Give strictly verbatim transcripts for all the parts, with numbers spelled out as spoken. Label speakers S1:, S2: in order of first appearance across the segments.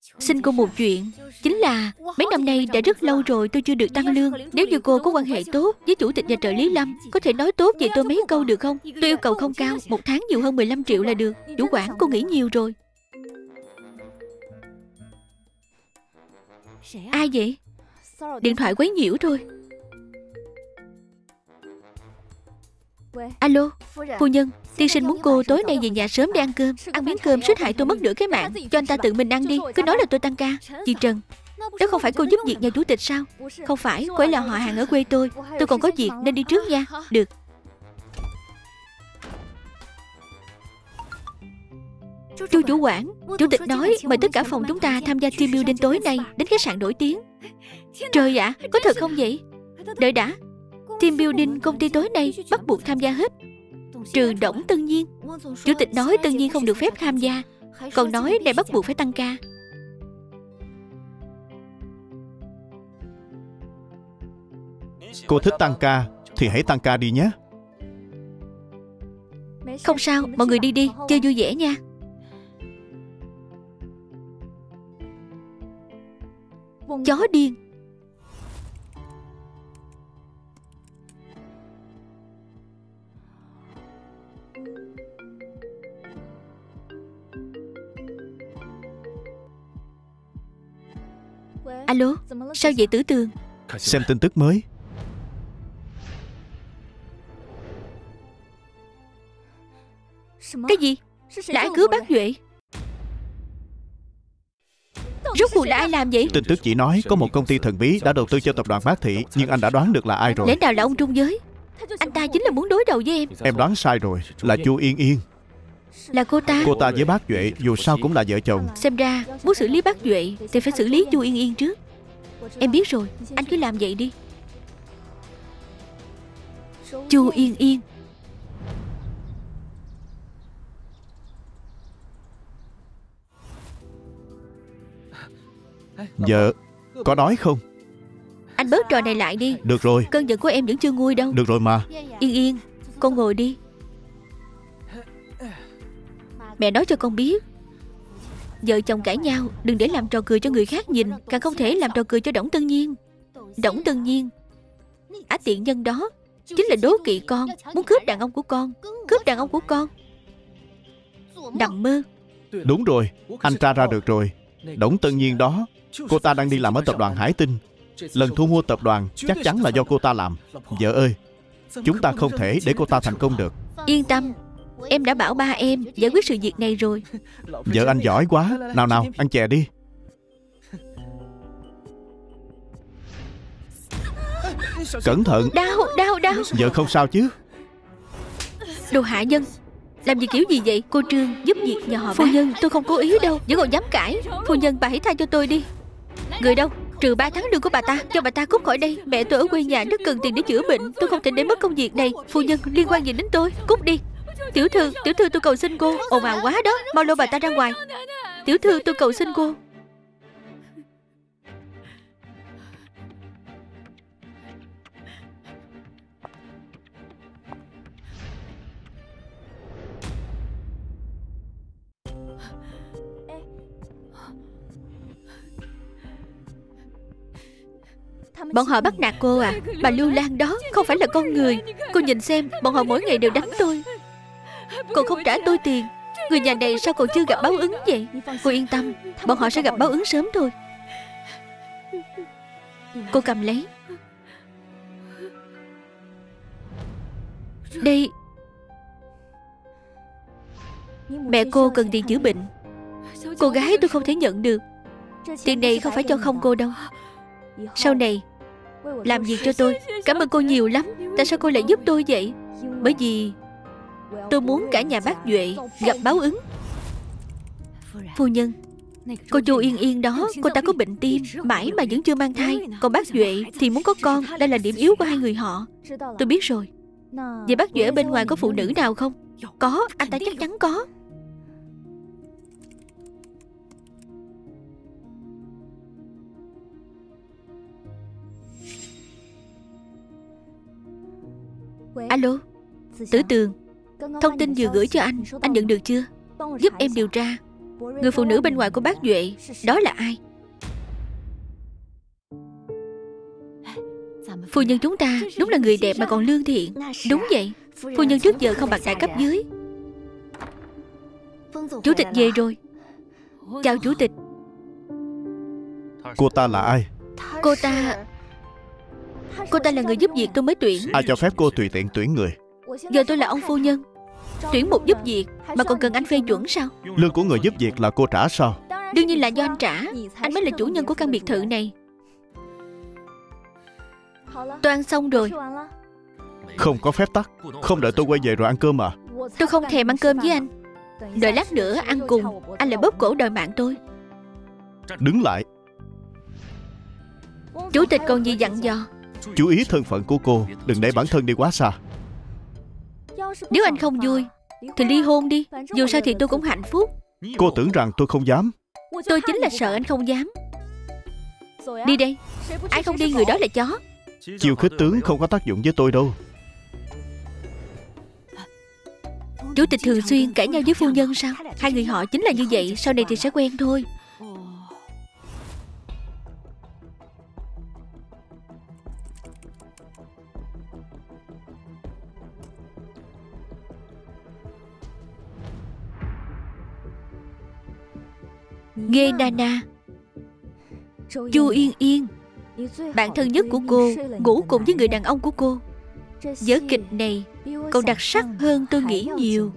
S1: Xin cô một chuyện. Chính là mấy năm nay đã rất lâu rồi tôi chưa được tăng lương. Nếu như cô có quan hệ tốt với chủ tịch và trợ lý Lâm, có thể nói tốt về tôi mấy câu được không? Tôi yêu cầu không cao, một tháng nhiều hơn mười lăm triệu là được. Chủ quản, cô nghĩ nhiều rồi. Ai vậy? Điện thoại quấy nhiễu thôi. Alo, phu nhân, tiên sinh muốn cô tối nay về nhà sớm để ăn cơm. Ăn miếng cơm suýt hại tôi mất nửa cái mạng. Cho anh ta tự mình ăn đi, cứ nói là tôi tăng ca. Chị Trần, đó không phải cô giúp việc nhà chủ tịch sao? Không phải, cô ấy là họ hàng ở quê tôi. Tôi còn có việc nên đi trước nha. Được. Chu chủ quản, chủ tịch nói mời tất cả phòng chúng ta tham gia team building tối nay đến khách sạn nổi tiếng. Trời ạ, có thật không vậy? Đợi đã, team building công ty tối nay bắt buộc tham gia hết, trừ Đổng Tân Nhiên. Chủ tịch nói Tân Nhiên không được phép tham gia, còn nói này bắt buộc phải tăng ca.
S2: Cô thích tăng ca thì hãy tăng ca đi nhé.
S1: Không sao, mọi người đi đi, chơi vui vẻ nha. Chó điên. Alo, sao vậy Tử Tường?
S2: Xem tin tức mới.
S1: Cái gì? Là ai cứu bác Duệ? Rốt cuộc là ai làm vậy?
S2: Tin tức chỉ nói có một công ty thần bí đã đầu tư cho tập đoàn Bác Thị, nhưng anh đã đoán được là ai rồi.
S1: Lẽ nào là ông Trung Giới? Anh ta chính là muốn đối đầu với em.
S2: Em đoán sai rồi, là Chu Yên Yên.
S1: Là cô ta?
S2: Cô ta với bác Duệ dù sao cũng là vợ chồng.
S1: Xem ra muốn xử lý bác Duệ thì phải xử lý Chu Yên Yên trước. Em biết rồi, anh cứ làm vậy đi. Chu Yên Yên.
S2: Vợ, có đói không?
S1: Anh bớt trò này lại đi.
S2: Được rồi.
S1: Cơn giận của em vẫn chưa nguôi đâu.
S2: Được rồi mà.
S1: Yên Yên, con ngồi đi. Mẹ nói cho con biết, vợ chồng cãi nhau đừng để làm trò cười cho người khác nhìn, càng không thể làm trò cười cho Đổng Tân Nhiên. Đổng Tân Nhiên, á tiện nhân đó chính là đố kỵ con, muốn cướp đàn ông của con. Cướp đàn ông của con. Nằm mơ.
S2: Đúng rồi, anh tra ra được rồi. Đổng Tân Nhiên đó, cô ta đang đi làm ở tập đoàn Hải Tinh. Lần thu mua tập đoàn chắc chắn là do cô ta làm. Vợ ơi, chúng ta không thể để cô ta thành công được.
S1: Yên tâm, em đã bảo ba em giải quyết sự việc này rồi.
S2: Vợ anh giỏi quá. Nào nào, ăn chè đi. Cẩn thận.
S1: Đau, đau, đau.
S2: Vợ không sao chứ?
S1: Đồ hạ nhân, làm gì kiểu gì vậy? Cô Trương giúp việc nhà họ Phu nhân, tôi không cố ý đâu, vẫn còn dám cãi. Phu nhân, bà hãy tha cho tôi đi. Người đâu? Trừ ba tháng lương của bà ta, cho bà ta cút khỏi đây. Mẹ tôi ở quê nhà rất cần tiền để chữa bệnh, tôi không thể để mất công việc này. Phu nhân, liên quan gì đến tôi? Cút đi. Tiểu thư, tiểu thư tôi cầu xin cô. Ồn ào quá đó, mau lôi bà ta ra ngoài. Tiểu thư tôi cầu xin cô. Bọn họ bắt nạt cô à? Bà Lưu Lan đó không phải là con người. Cô nhìn xem, bọn họ mỗi ngày đều đánh tôi, còn không trả tôi tiền. Người nhà này sao còn chưa gặp báo ứng vậy? Cô yên tâm, bọn họ sẽ gặp báo ứng sớm thôi. Cô cầm lấy. Đây. Mẹ cô cần tiền chữa bệnh. Cô gái tôi không thể nhận được. Tiền này không phải cho không cô đâu. Sau này làm việc cho tôi. Cảm ơn cô nhiều lắm. Tại sao cô lại giúp tôi vậy? Bởi vì tôi muốn cả nhà bác Duệ gặp báo ứng. Phu nhân, cô Chu Yên Yên đó, cô ta có bệnh tim, mãi mà vẫn chưa mang thai. Còn bác Duệ thì muốn có con. Đây là điểm yếu của hai người họ. Tôi biết rồi. Vậy bác Duệ ở bên ngoài có phụ nữ nào không? Có, anh ta chắc chắn có. Alo, Tử Tường, thông tin vừa gửi cho anh, anh nhận được chưa? Giúp em điều tra. Người phụ nữ bên ngoài của bác Duệ, đó là ai? Phu nhân chúng ta đúng là người đẹp mà còn lương thiện. Đúng vậy, phu nhân trước giờ không bạc đại cấp dưới. Chủ tịch về rồi. Chào chủ tịch.
S2: Cô ta là ai?
S1: Cô ta Cô ta là người giúp việc tôi mới tuyển.
S2: Ai cho phép cô tùy tiện tuyển người?
S1: Giờ tôi là ông phu nhân, tuyển một giúp việc mà còn cần anh phê chuẩn sao?
S2: Lương của người giúp việc là cô trả sao?
S1: Đương nhiên là do anh trả. Anh mới là chủ nhân của căn biệt thự này. Tôi ăn xong rồi.
S2: Không có phép tắc. Không đợi tôi quay về rồi ăn cơm à?
S1: Tôi không thèm ăn cơm với anh. Đợi lát nữa ăn cùng, anh lại bóp cổ đòi mạng tôi.
S2: Đứng lại.
S1: Chủ tịch còn gì dặn dò?
S2: Chú ý thân phận của cô, đừng để bản thân đi quá xa.
S1: Nếu anh không vui thì ly hôn đi. Dù sao thì tôi cũng hạnh phúc.
S2: Cô tưởng rằng tôi không dám.
S1: Tôi chính là sợ anh không dám. Đi đây. Ai không đi người đó là chó.
S2: Chiêu khích tướng không có tác dụng với tôi đâu.
S1: Chủ tịch thường xuyên cãi nhau với phu nhân sao? Hai người họ chính là như vậy. Sau này thì sẽ quen thôi. Nghê Nana, Chu Yên Yên, bạn thân nhất của cô ngủ cùng với người đàn ông của cô. Vở kịch này còn đặc sắc hơn tôi nghĩ nhiều.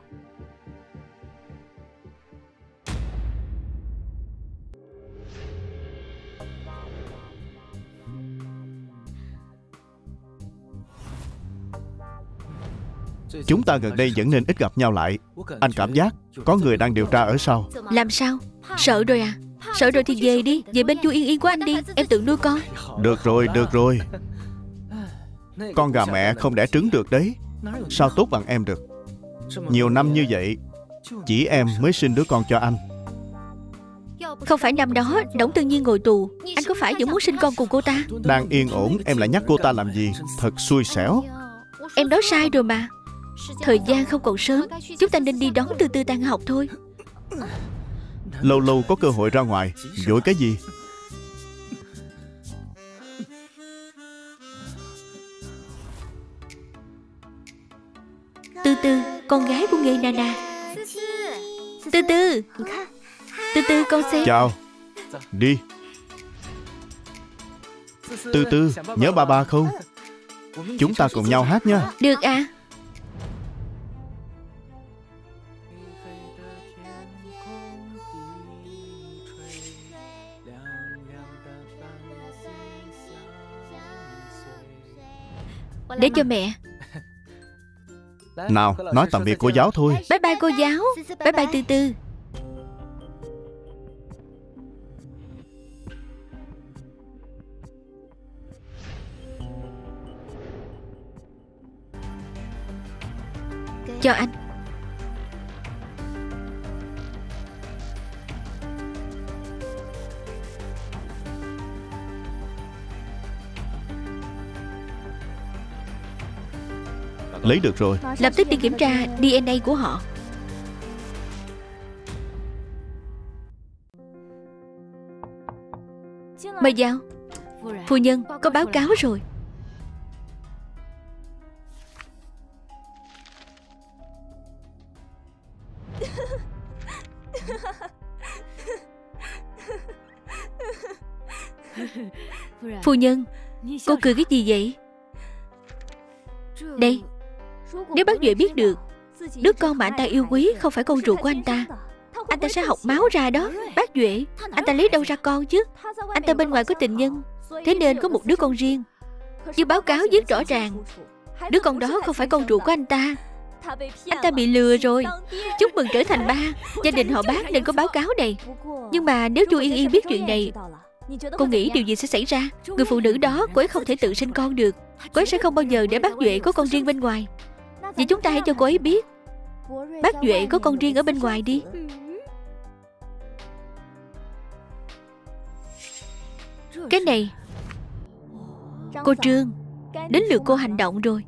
S2: Chúng ta gần đây vẫn nên ít gặp nhau lại. Anh cảm giác có người đang điều tra ở sau.
S1: Làm sao? Sợ rồi à? Sợ rồi thì về đi. Về bên Chu Yên Yên của anh đi. Em tự nuôi con.
S2: Được rồi, được rồi. Con gà mẹ không đẻ trứng được đấy. Sao tốt bằng em được? Nhiều năm như vậy, chỉ em mới sinh đứa con cho anh.
S1: Không phải năm đó Đổng Tư Nhiên ngồi tù, anh có phải vẫn muốn sinh con cùng cô ta?
S2: Đang yên ổn, em lại nhắc cô ta làm gì? Thật xui xẻo.
S1: Em nói sai rồi mà. Thời gian không còn sớm, chúng ta nên đi đón Tư Tư tan học thôi.
S2: Lâu lâu có cơ hội ra ngoài, vội cái gì?
S1: Tư Tư, con gái của Nghê Nana. Tư Tư, Tư Tư con xem.
S2: Chào. Đi. Tư Tư, nhớ ba ba không? Chúng ta cùng nhau hát nha.
S1: Được à. Để cho mẹ.
S2: Nào, nói tạm biệt cô giáo thôi.
S1: Bye bye cô giáo. Bye bye Tư Tư. Cho anh.
S2: Lấy được rồi.
S1: Lập tức đi kiểm tra đê en a của họ. Mời vào. Phu nhân, có báo cáo rồi. Phu nhân, cô cười cái gì vậy? Đây, nếu bác Duệ biết được đứa con mà anh ta yêu quý không phải con ruột của anh ta, anh ta sẽ học máu ra đó. Bác Duệ, anh ta lấy đâu ra con chứ? Anh ta bên ngoài có tình nhân, thế nên có một đứa con riêng. Như báo cáo viết rõ ràng, đứa con đó không phải con ruột của anh ta. Anh ta bị lừa rồi. Chúc mừng trở thành ba. Gia đình họ Bác nên có báo cáo này. Nhưng mà nếu Chu Yên Yên biết chuyện này, cô nghĩ điều gì sẽ xảy ra? Người phụ nữ đó, cô ấy không thể tự sinh con được. Cô ấy sẽ không bao giờ để bác Duệ có con riêng bên ngoài. Vậy chúng ta hãy cho cô ấy biết bác Duệ có con riêng ở bên ngoài đi. Cái này, cô Trương, đến lượt cô hành động rồi.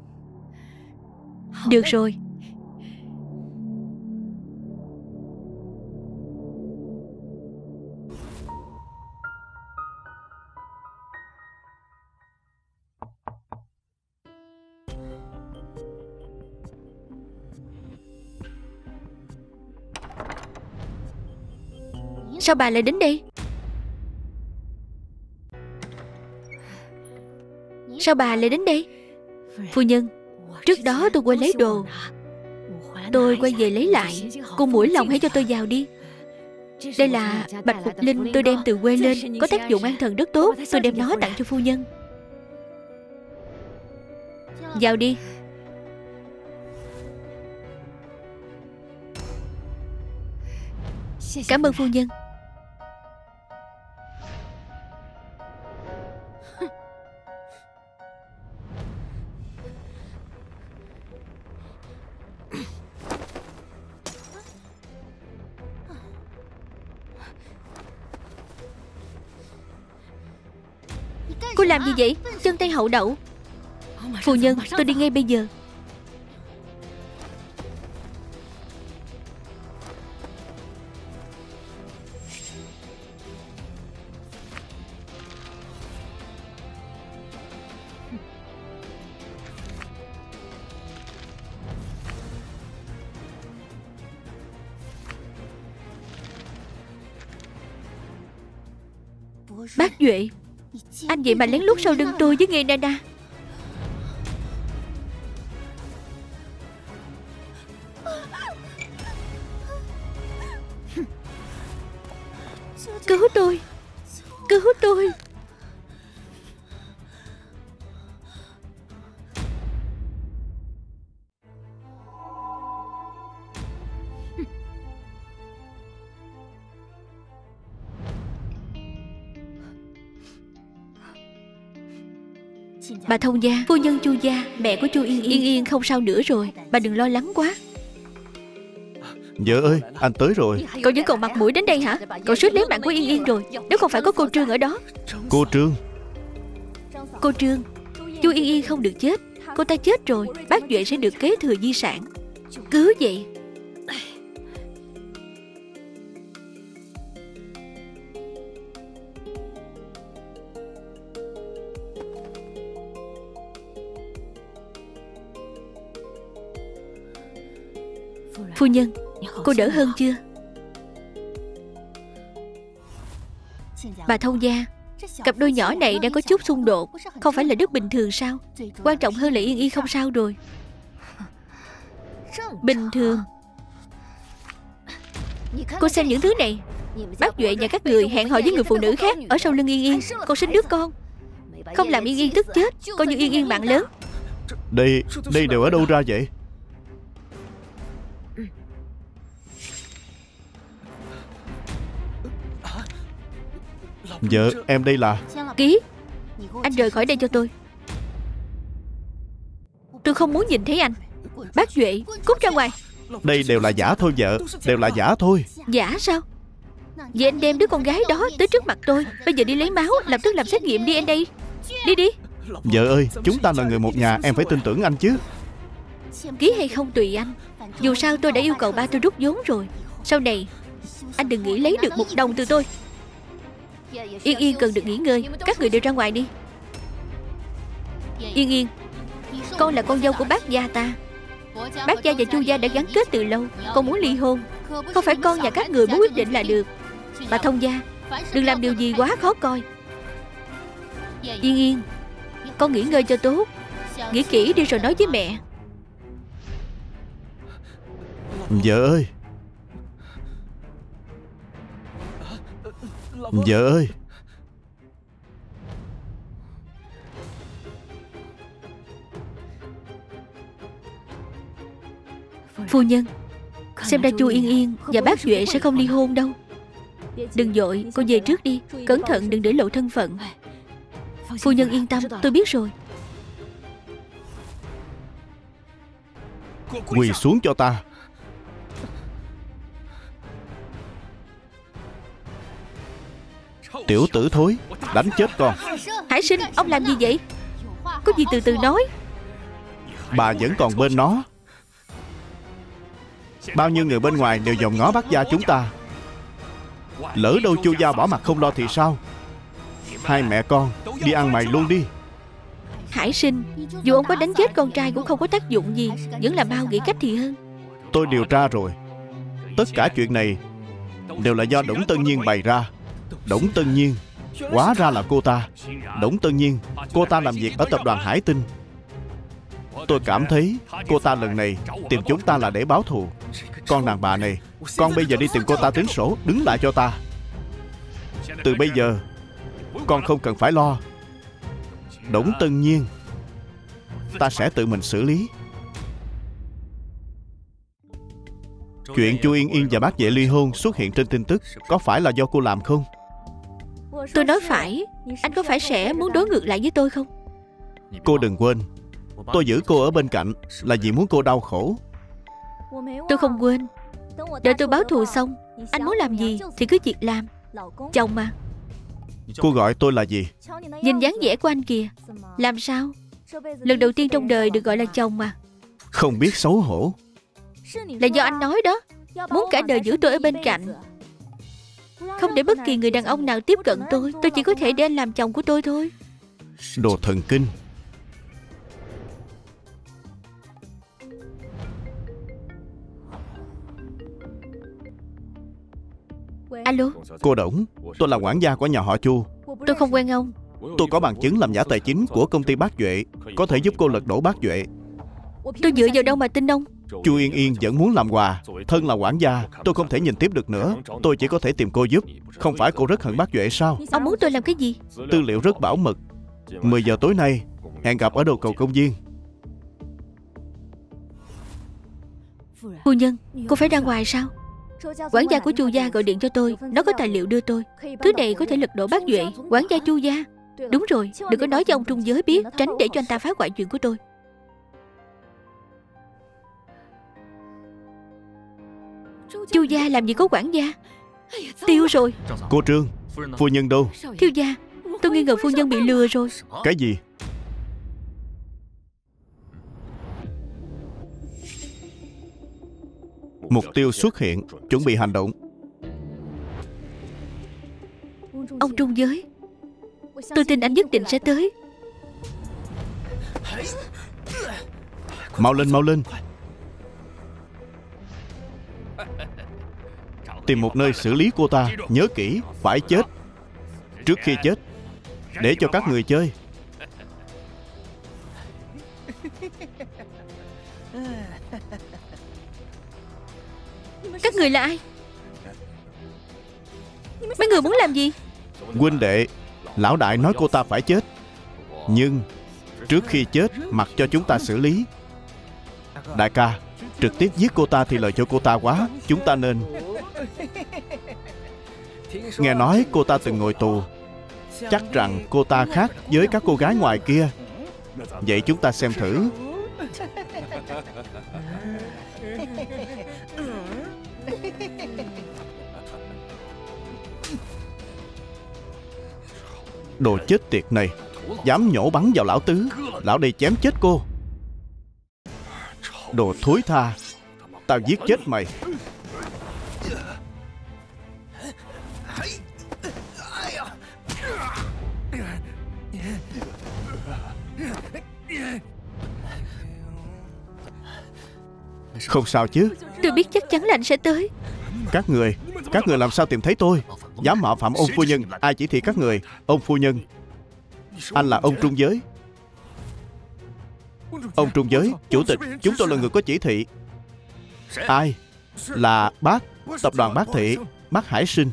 S1: Được rồi. Sao bà lại đến đây? Sao bà lại đến đây? Phu nhân, trước đó tôi quên lấy đồ. Tôi quay về lấy lại. Cô mũi lòng hãy cho tôi vào đi. Đây là bạch phục linh tôi đem từ quê lên, có tác dụng an thần rất tốt. Tôi đem nó tặng cho phu nhân. Vào đi. Cảm ơn phu nhân. Cô làm gì vậy? Chân tay hậu đậu. Phu nhân, tôi đi ngay bây giờ. Bác Duệ, anh vậy mà lén lút sau lưng tôi với Nghê Nana. Cứu tôi, cứu tôi. Bà thông gia, phu nhân Chu gia, mẹ của Chu Yên Yên. Yên Yên không sao nữa rồi. Bà đừng lo lắng quá.
S2: Vợ ơi, anh tới rồi.
S1: Cậu vẫn còn mặt mũi đến đây hả? Cậu suýt lấy mạng của Yên Yên rồi. Nếu không phải có cô Trương ở đó.
S2: Cô Trương?
S1: Cô Trương, Chu Yên Yên không được chết. Cô ta chết rồi, bác Duệ sẽ được kế thừa di sản. Cứ vậy. Phu nhân, cô đỡ hơn chưa? Bà thông gia, cặp đôi nhỏ này đang có chút xung đột. Không phải là rất bình thường sao? Quan trọng hơn là Yên Yên không sao rồi. Bình thường? Cô xem những thứ này. Bác Duệ nhà các người hẹn hò với người phụ nữ khác ở sau lưng Yên Yên. Con sinh đứa con, không làm Yên Yên tức chết, coi như Yên Yên mạng lớn.
S2: Đây, đây đều ở đâu ra vậy? Vợ, em đây là...
S1: Ký, anh rời khỏi đây cho tôi. Tôi không muốn nhìn thấy anh. Bác Duệ, cút ra ngoài.
S2: Đây đều là giả thôi vợ. Đều là giả thôi.
S1: Giả sao? Vậy anh đem đứa con gái đó tới trước mặt tôi. Bây giờ đi lấy máu, lập tức làm xét nghiệm đê en a. Đi đi.
S2: Vợ ơi, chúng ta là người một nhà. Em phải tin tưởng anh chứ.
S1: Ký hay không tùy anh. Dù sao tôi đã yêu cầu ba tôi rút vốn rồi. Sau này anh đừng nghĩ lấy được một đồng từ tôi. Yên Yên cần được nghỉ ngơi. Các người đều ra ngoài đi. Yên Yên, con là con dâu của bác gia ta. Bác gia và Chu gia đã gắn kết từ lâu. Con muốn ly hôn, không phải con nhà các người muốn quyết định là được. Bà thông gia, đừng làm điều gì quá khó coi. Yên Yên, con nghỉ ngơi cho tốt. Nghĩ kỹ đi rồi nói với mẹ.
S2: Vợ ơi. Vợ ơi.
S1: Phu nhân, xem ra Chu Yên Yên và bác Duệ sẽ không ly hôn đâu. Đừng vội, cô về trước đi. Cẩn thận đừng để lộ thân phận. Phu nhân yên tâm, tôi biết rồi.
S2: Quỳ xuống cho ta. Tiểu tử thối, đánh chết con.
S1: Hải Sinh, ông làm gì vậy? Có gì từ từ nói.
S2: Bà vẫn còn bên nó. Bao nhiêu người bên ngoài đều dòm ngó bác gia chúng ta. Lỡ đâu Chu gia bỏ mặt không lo thì sao? Hai mẹ con đi ăn mày luôn đi.
S1: Hải Sinh, dù ông có đánh chết con trai cũng không có tác dụng gì. Vẫn là mau nghĩ cách thì hơn.
S2: Tôi điều tra rồi. Tất cả chuyện này đều là do Đổng Tân Nhiên bày ra. Đổng Tân Nhiên, hóa ra là cô ta. Đổng Tân Nhiên, cô ta làm việc ở tập đoàn Hải Tinh. Tôi cảm thấy cô ta lần này tìm chúng ta là để báo thù. Con đàn bà này, con bây giờ đi tìm cô ta tính sổ. Đứng lại cho ta. Từ bây giờ con không cần phải lo. Đổng Tân Nhiên, ta sẽ tự mình xử lý. Chuyện Chu Yên Yên và bác Vệ ly hôn xuất hiện trên tin tức, có phải là do cô làm không?
S1: Tôi nói phải. Anh có phải sẽ muốn đối ngược lại với tôi không?
S2: Cô đừng quên, tôi giữ cô ở bên cạnh là vì muốn cô đau khổ.
S1: Tôi không quên. Đợi tôi báo thù xong, anh muốn làm gì thì cứ việc làm. Chồng mà.
S2: Cô gọi tôi là gì?
S1: Nhìn dáng vẻ của anh kìa. Làm sao? Lần đầu tiên trong đời được gọi là chồng mà.
S2: Không biết xấu hổ.
S1: Là do anh nói đó. Muốn cả đời giữ tôi ở bên cạnh, không để bất kỳ người đàn ông nào tiếp cận tôi. Tôi chỉ có thể để anh làm chồng của tôi thôi.
S2: Đồ thần kinh.
S1: Alo.
S2: Cô Đổng, tôi là quản gia của nhà họ Chu.
S1: Tôi không quen ông.
S2: Tôi có bằng chứng làm giả tài chính của công ty Bác Duệ, có thể giúp cô lật đổ Bác Duệ.
S1: Tôi dựa vào đâu mà tin ông?
S2: Chu Yên Yên vẫn muốn làm quà. Thân là quản gia, tôi không thể nhìn tiếp được nữa. Tôi chỉ có thể tìm cô giúp. Không phải cô rất hận Bác Duệ sao?
S1: Ông muốn tôi làm cái gì?
S2: Tư liệu rất bảo mật. mười giờ tối nay hẹn gặp ở đầu cầu công viên.
S1: Phu nhân, cô phải ra ngoài sao? Quản gia của Chu gia gọi điện cho tôi, nó có tài liệu đưa tôi. Thứ này có thể lật đổ Bác Duệ. Quản gia Chu gia. Đúng rồi, đừng có nói cho ông Trung Giới biết, tránh để cho anh ta phá hoại chuyện của tôi. Chu gia làm gì có quản gia. Tiêu rồi.
S2: Cô Trương, phu nhân đâu?
S1: Thiếu gia, tôi nghi ngờ phu nhân bị lừa rồi.
S2: Cái gì? Mục tiêu xuất hiện, chuẩn bị hành động.
S1: Ông Trung Giới, tôi tin anh nhất định sẽ tới.
S2: Mau lên, mau lên. Tìm một nơi xử lý cô ta. Nhớ kỹ, phải chết. Trước khi chết, để cho các người chơi.
S1: Các người là ai? Mấy người muốn làm gì?
S2: Huynh đệ, lão đại nói cô ta phải chết, nhưng trước khi chết mặc cho chúng ta xử lý. Đại ca, trực tiếp giết cô ta thì lợi cho cô ta quá. Chúng ta nên... Nghe nói cô ta từng ngồi tù, chắc rằng cô ta khác với các cô gái ngoài kia. Vậy chúng ta xem thử. Đồ chết tiệt này, dám nhổ bắn vào lão tứ. Lão đây chém chết cô. Đồ thối tha, tao giết chết mày. Không sao chứ?
S1: Tôi biết chắc chắn là anh sẽ tới.
S2: Các người, các người làm sao tìm thấy tôi? Dám mạo phạm ông phu nhân. Ai chỉ thị các người? Ông phu nhân. Anh là ông Trung Giới. Ông Trung Giới, chủ tịch, chúng tôi là người có chỉ thị. Ai? Là bác, tập đoàn Bác Thị, bác Hải Sinh.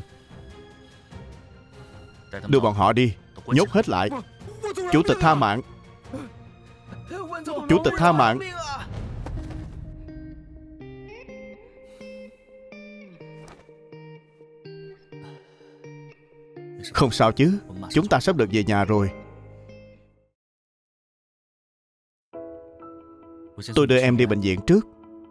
S2: Đưa bọn họ đi, nhốt hết lại. Chủ tịch tha mạng. Chủ tịch tha mạng. Không sao chứ, chúng ta sắp được về nhà rồi. Tôi đưa em đi bệnh viện trước.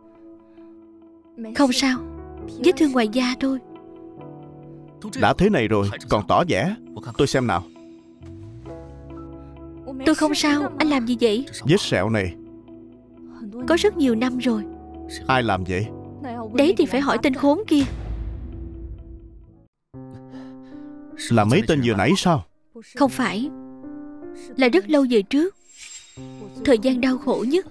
S1: Không sao, vết thương ngoài da thôi.
S2: Đã thế này rồi, còn tỏ vẻ. Tôi xem nào.
S1: Tôi không sao, anh làm gì vậy?
S2: Vết sẹo này
S1: có rất nhiều năm rồi.
S2: Ai làm vậy?
S1: Đấy thì phải hỏi tên khốn kia.
S2: Là mấy tên vừa nãy sao?
S1: Không phải, là rất lâu về trước. Thời gian đau khổ nhất.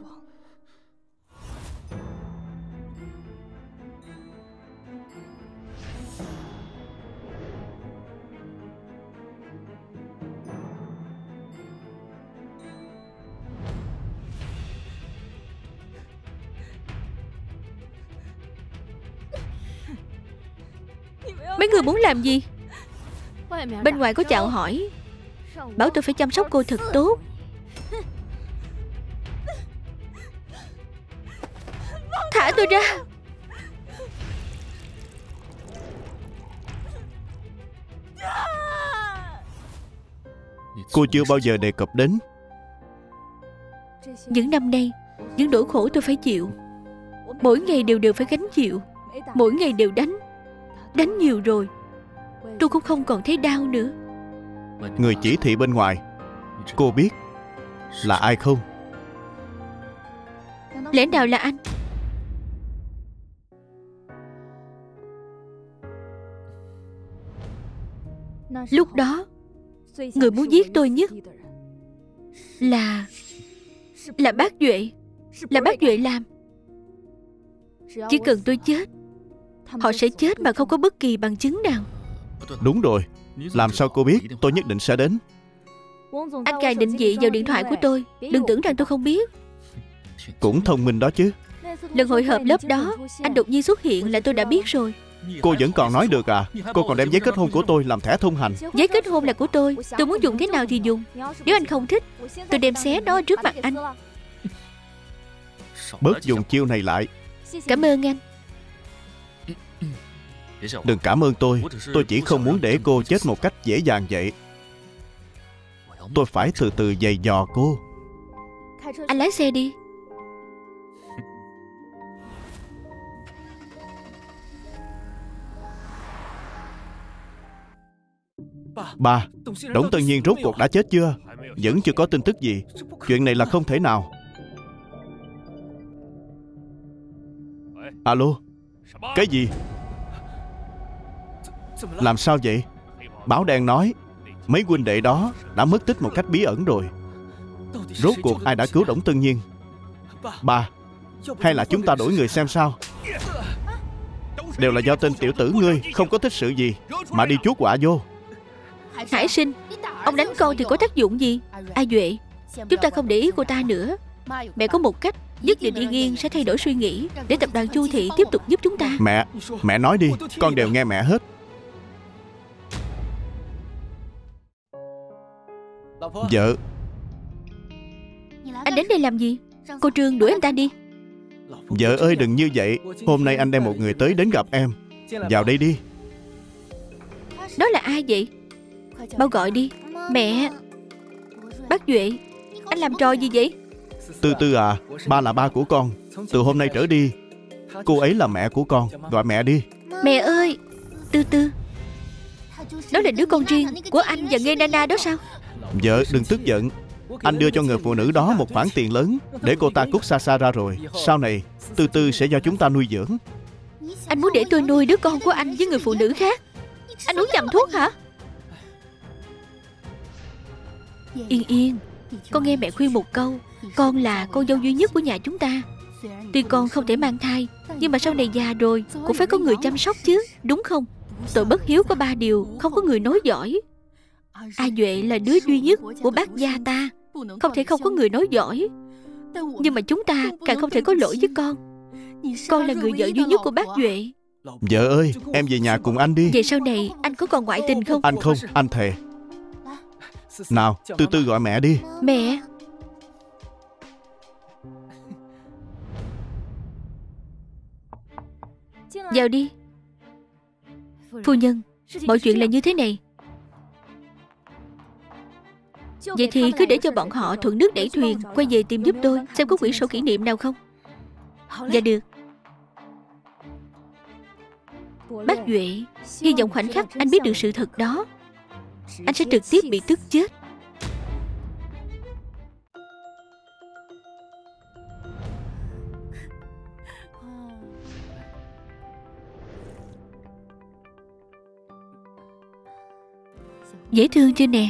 S1: Mấy người muốn làm gì? Bên ngoài có chào hỏi, bảo tôi phải chăm sóc cô thật tốt. Thả tôi ra.
S2: Cô chưa bao giờ đề cập đến.
S1: Những năm nay, những nỗi khổ tôi phải chịu, mỗi ngày đều đều phải gánh chịu. Mỗi ngày đều đánh. Đánh nhiều rồi, tôi cũng không còn thấy đau nữa.
S2: Người chỉ thị bên ngoài, cô biết là ai không?
S1: Lẽ nào là anh? Lúc đó, người muốn giết tôi nhất Là Là bác Duệ. Là bác Duệ làm. Chỉ cần tôi chết, họ sẽ chết mà không có bất kỳ bằng chứng nào.
S2: Đúng rồi. Làm sao cô biết tôi nhất định sẽ đến?
S1: Anh cài định vị vào điện thoại của tôi. Đừng tưởng rằng tôi không biết.
S2: Cũng thông minh đó chứ.
S1: Lần hội họp lớp đó, anh đột nhiên xuất hiện là tôi đã biết rồi.
S2: Cô vẫn còn nói được à? Cô còn đem giấy kết hôn của tôi làm thẻ thông hành.
S1: Giấy kết hôn là của tôi. Tôi muốn dùng thế nào thì dùng. Nếu anh không thích, tôi đem xé nó trước mặt anh.
S2: Bớt dùng chiêu này lại.
S1: Cảm ơn anh.
S2: Đừng cảm ơn tôi. Tôi chỉ không muốn để cô chết một cách dễ dàng vậy. Tôi phải từ từ giày dò cô.
S1: Anh lái xe đi.
S2: Ba, Đổng Tân Nhiên rốt cuộc đã chết chưa? Vẫn chưa có tin tức gì. Chuyện này là không thể nào. Alo. Cái gì? Làm sao vậy? Báo đen nói mấy huynh đệ đó đã mất tích một cách bí ẩn rồi. Rốt cuộc ai đã cứu Đổng Tân Nhiên? Ba, hay là chúng ta đổi người xem sao? Đều là do tên tiểu tử ngươi không có thích sự gì mà đi chuốc họa vô.
S1: Hải Sinh, ông đánh con thì có tác dụng gì? A Duệ, chúng ta không để ý cô ta nữa. Mẹ có một cách nhất định Yên Yên sẽ thay đổi suy nghĩ, để tập đoàn Chu Thị tiếp tục giúp chúng ta.
S2: Mẹ, mẹ nói đi, con đều nghe mẹ hết. Vợ.
S1: Anh đến đây làm gì? Cô Trương đuổi anh ta đi.
S2: Vợ ơi đừng như vậy. Hôm nay anh đem một người tới đến gặp em. Vào đây đi.
S1: Đó là ai vậy? Bao gọi đi. Mẹ. Bác Duệ, anh làm trò gì vậy?
S2: Tư Tư à, ba là ba của con. Từ hôm nay trở đi, cô ấy là mẹ của con. Gọi mẹ đi.
S1: Mẹ ơi. Tư Tư, đó là đứa con riêng của anh và Nghê Nana đó sao?
S2: Vợ đừng tức giận. Anh đưa cho người phụ nữ đó một khoản tiền lớn để cô ta cút xa xa ra rồi. Sau này Tư Tư sẽ do chúng ta nuôi dưỡng.
S1: Anh muốn để tôi nuôi đứa con của anh với người phụ nữ khác? Anh uống nhầm thuốc hả? Yên Yên, con nghe mẹ khuyên một câu. Con là con dâu duy nhất của nhà chúng ta. Tuy con không thể mang thai, nhưng mà sau này già rồi cũng phải có người chăm sóc chứ, đúng không? Tội bất hiếu có ba điều, không có người nối dõi. A Duệ là đứa duy nhất của bác gia ta, không thể không có người nối dõi. Nhưng mà chúng ta càng không thể có lỗi với con. Con là người vợ duy nhất của bác Duệ.
S2: Vợ ơi, em về nhà cùng anh đi.
S1: Vậy sau này anh có còn ngoại tình không?
S2: Anh không, anh thề. Nào, Tư Tư gọi mẹ đi.
S1: Mẹ. Vào đi. Phu nhân, mọi chuyện là như thế này. Vậy thì cứ để cho bọn họ thuận nước đẩy thuyền, quay về tìm giúp tôi, xem có quyển sổ kỷ niệm nào không. Dạ được. Bác Duệ, hy vọng khoảnh khắc anh biết được sự thật đó, anh sẽ trực tiếp bị tức chết. Dễ thương chưa nè?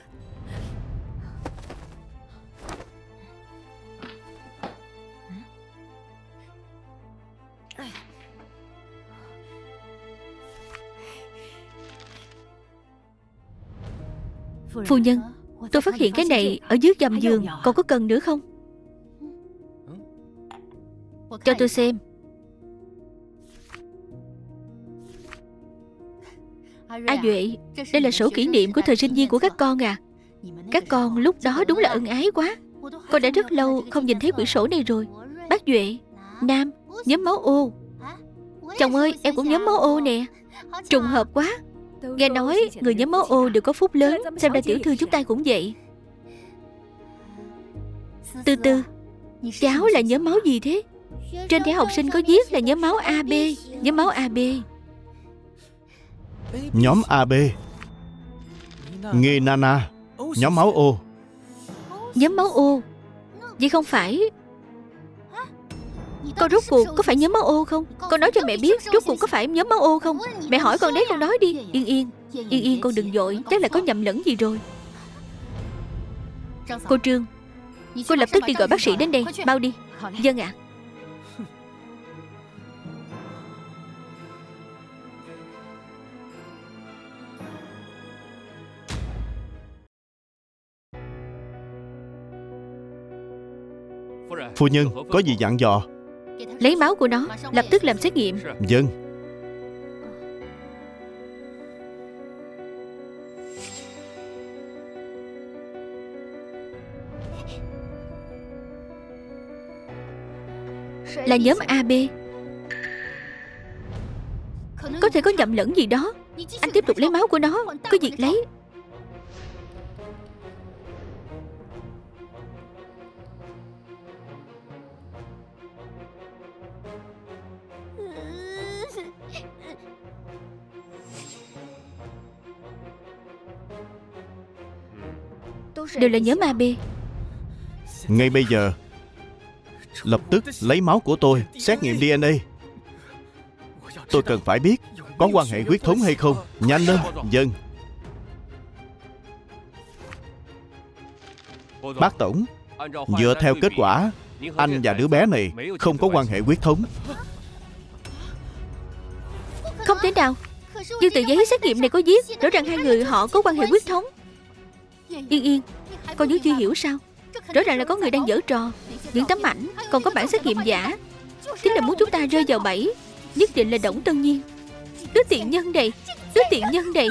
S1: Phu nhân, tôi phát hiện cái này ở dưới gầm giường, còn có cần nữa không? Cho tôi xem. A Duệ, đây là sổ kỷ niệm của thời sinh viên của các con à? Các con lúc đó đúng là ân ái quá. Con đã rất lâu không nhìn thấy quyển sổ này rồi. Bác Duệ, Nam, nhóm máu O. Chồng ơi, em cũng nhóm máu O nè. Trùng hợp quá. Nghe nói người nhóm máu O đều có phúc lớn. Xem ra tiểu thư chúng ta cũng vậy. Từ từ, cháu là nhóm máu gì thế? Trên thẻ học sinh có viết là nhóm máu a bê. Nhóm máu a bê.
S2: Nhóm a bê. Nghê Nana, nhóm máu O.
S1: Nhóm máu O. Vậy không phải... Con rốt cuộc có phải nhóm máu O không? Con nói cho mẹ biết rốt cuộc có phải nhóm máu O không? Mẹ hỏi con đấy, con nói đi. Yên yên, yên yên, con đừng vội. Chắc là có nhầm lẫn gì rồi. Cô Trương, cô lập tức đi gọi bác sĩ đến đây. Mau đi. Vâng ạ.
S2: Phu nhân, có gì dặn dò?
S1: Lấy máu của nó, lập tức làm xét nghiệm.
S2: Vâng.
S1: Là nhóm a bê. Có thể có nhầm lẫn gì đó. Anh tiếp tục lấy máu của nó. Có việc lấy. Đều là nhóm a bê.
S2: Ngay bây giờ lập tức lấy máu của tôi xét nghiệm đê en a. Tôi cần phải biết có quan hệ huyết thống hay không. Nhanh lên. Vâng. Bác Tổng, dựa theo kết quả, anh và đứa bé này không có quan hệ huyết thống.
S1: Không thể nào. Nhưng tờ giấy xét nghiệm này có viết rõ ràng hai người họ có quan hệ huyết thống. Yên yên, con vẫn chưa hiểu sao? Rõ ràng là có người đang giở trò. Những tấm ảnh, còn có bản xét nghiệm giả. Chính là muốn chúng ta rơi vào bẫy. Nhất định là Đổng Tân Nhiên. Đứa tiện nhân này, đứa tiện nhân này.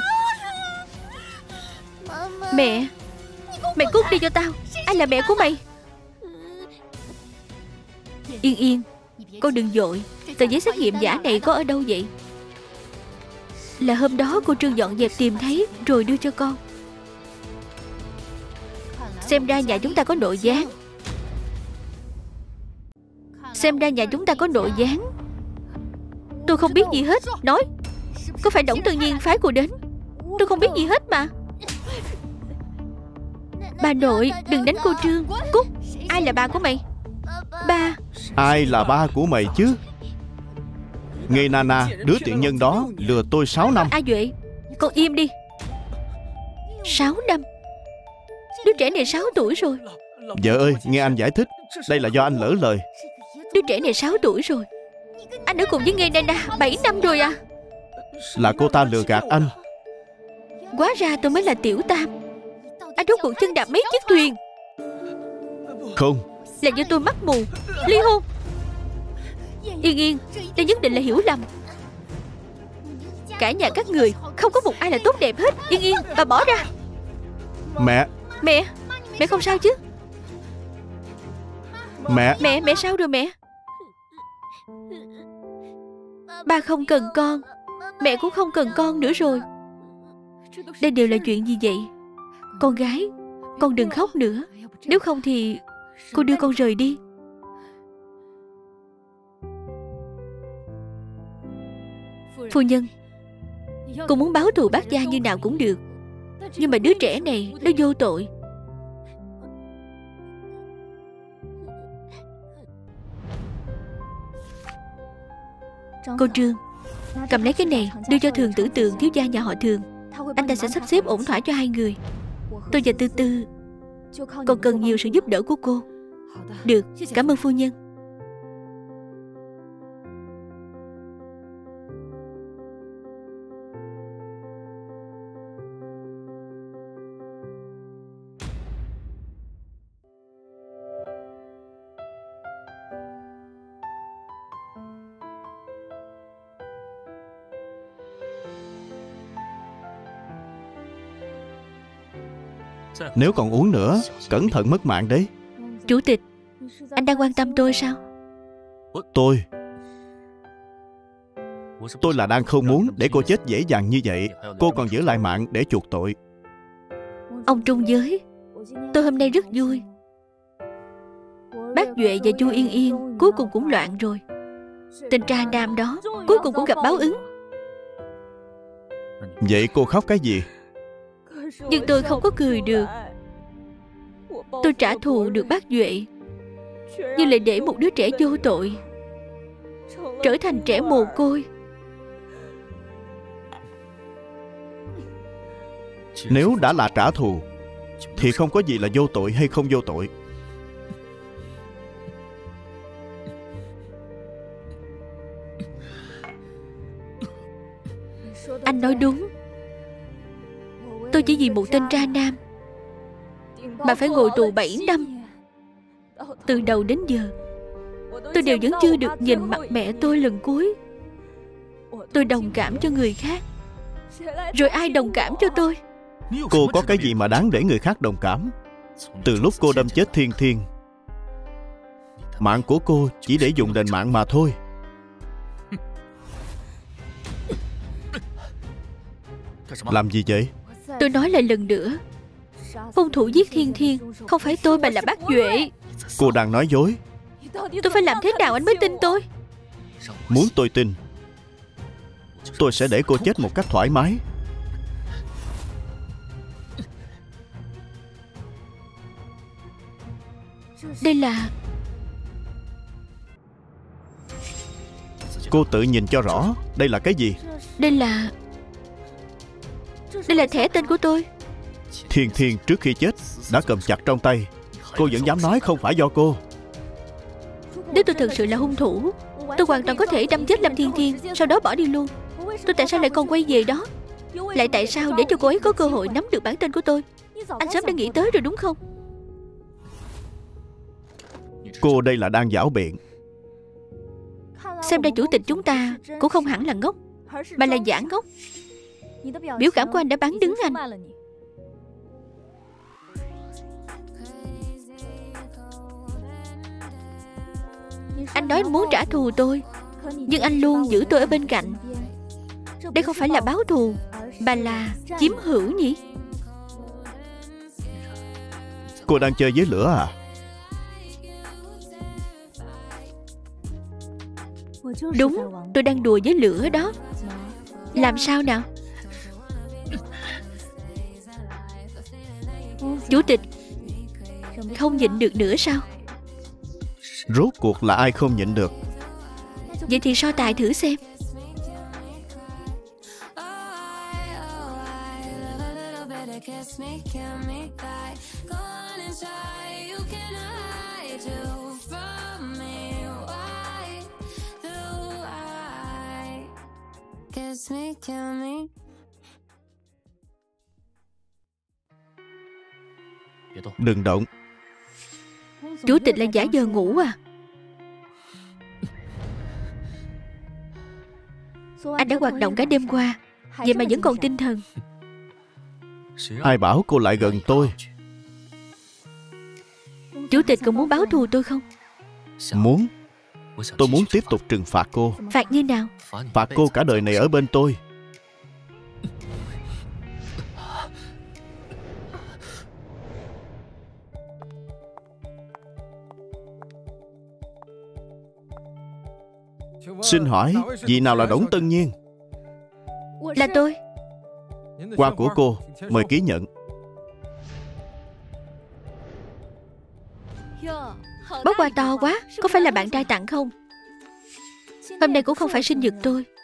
S1: Mẹ, mày cút đi cho tao. Ai là mẹ của mày? Yên yên, con đừng vội. Tờ giấy xét nghiệm giả này có ở đâu vậy? Là hôm đó cô Trương dọn dẹp tìm thấy rồi đưa cho con. Xem ra nhà chúng ta có nội gián. Xem ra nhà chúng ta có nội gián. Tôi không biết gì hết. Nói, có phải Đổng Tân Nhiên phái cô đến? Tôi không biết gì hết mà. Bà nội, đừng đánh cô Trương. Cút. Ai là ba của mày? Ba.
S2: Ai là ba của mày chứ? Nghê Nana, đứa tiện nhân đó lừa tôi sáu năm.
S1: A Duệ, con im đi. Sáu năm? Đứa trẻ này sáu tuổi rồi.
S2: Vợ ơi, nghe anh giải thích. Đây là do anh lỡ lời.
S1: Đứa trẻ này sáu tuổi rồi. Anh ở cùng với Nghê Nana bảy năm rồi à?
S2: Là cô ta lừa gạt anh.
S1: Hóa ra tôi mới là Tiểu Tam. Anh rốt cuộc chân đạp mấy chiếc thuyền.
S2: Không.
S1: Là do tôi mắc mù. Ly hôn. Yên yên, đây nhất định là hiểu lầm. Cả nhà các người không có một ai là tốt đẹp hết. Yên yên, bà bỏ ra.
S2: Mẹ.
S1: Mẹ, mẹ không sao chứ?
S2: Mẹ.
S1: Mẹ, mẹ sao rồi mẹ? Ba không cần con, mẹ cũng không cần con nữa rồi. Đây đều là chuyện gì vậy? Con gái, con đừng khóc nữa. Nếu không thì cô đưa con rời đi. Phu nhân, cô muốn báo thù bác gia như nào cũng được. Nhưng mà đứa trẻ này nó vô tội. Cô Trương, cầm lấy cái này đưa cho Thường Tử Tượng, thiếu gia nhà họ Thường. Anh ta sẽ sắp xếp ổn thỏa cho hai người. Tôi và Tư Tư còn cần nhiều sự giúp đỡ của cô. Được, cảm ơn phu nhân.
S2: Nếu còn uống nữa, cẩn thận mất mạng đấy.
S1: Chủ tịch, anh đang quan tâm tôi sao?
S2: Tôi Tôi là đang không muốn để cô chết dễ dàng như vậy. Cô còn giữ lại mạng để chuộc tội.
S1: Ông trung giới, tôi hôm nay rất vui. Bác Duệ và Chu Yên Yên cuối cùng cũng loạn rồi. Tên tra nam đó cuối cùng cũng gặp báo ứng.
S2: Vậy cô khóc cái gì?
S1: Nhưng tôi không có cười được. Tôi trả thù được bác Duệ, nhưng lại để một đứa trẻ vô tội trở thành trẻ mồ côi.
S2: Nếu đã là trả thù thì không có gì là vô tội hay không vô tội.
S1: Anh nói đúng. Tôi chỉ vì một tên tra nam mà phải ngồi tù bảy năm. Từ đầu đến giờ tôi đều vẫn chưa được nhìn mặt mẹ tôi lần cuối. Tôi đồng cảm cho người khác, rồi ai đồng cảm cho tôi?
S2: Cô có cái gì mà đáng để người khác đồng cảm? Từ lúc cô đâm chết Thiên Thiên, mạng của cô chỉ để dùng đền mạng mà thôi. Làm gì vậy?
S1: Tôi nói lại lần nữa, hung thủ giết Thiên Thiên không phải tôi mà là bác Duệ.
S2: Cô đang nói dối.
S1: Tôi phải làm thế nào anh mới tin tôi?
S2: Muốn tôi tin, tôi sẽ để cô chết một cách thoải mái.
S1: Đây là...
S2: Cô tự nhìn cho rõ. Đây là cái gì?
S1: Đây là... Đây là thẻ tên của tôi.
S2: Thiên Thiên trước khi chết đã cầm chặt trong tay. Cô vẫn dám nói không phải do cô.
S1: Nếu tôi thực sự là hung thủ, tôi hoàn toàn có thể đâm chết Lâm Thiên Thiên, sau đó bỏ đi luôn. Tôi tại sao lại còn quay về đó? Lại tại sao để cho cô ấy có cơ hội nắm được bản tên của tôi? Anh sớm đã nghĩ tới rồi đúng không?
S2: Cô đây là đang giảo biện.
S1: Xem ra chủ tịch chúng ta cũng không hẳn là ngốc, mà là giả ngốc. Biểu cảm của anh đã bán đứng anh. Anh nói anh muốn trả thù tôi, nhưng anh luôn giữ tôi ở bên cạnh. Đây không phải là báo thù, mà là chiếm hữu nhỉ?
S2: Cô đang chơi với lửa à?
S1: Đúng, tôi đang đùa với lửa đó. Làm sao nào? Chủ tịch không nhịn được nữa sao?
S2: Rốt cuộc là ai không nhịn được?
S1: Vậy thì so tài thử xem.
S2: Đừng động.
S1: Chủ tịch là giả vờ ngủ à? Anh đã hoạt động cả đêm qua, vậy mà vẫn còn tinh thần.
S2: Ai bảo cô lại gần tôi?
S1: Chủ tịch còn muốn báo thù tôi không?
S2: Muốn. Tôi muốn tiếp tục trừng phạt cô.
S1: Phạt như nào?
S2: Phạt cô cả đời này ở bên tôi. Xin hỏi, vị nào là Đổng Tân Nhiên?
S1: Là tôi.
S2: Qua của cô, mời ký nhận.
S1: Bó quà to quá, có phải là bạn trai tặng không? Hôm nay cũng không phải sinh nhật tôi.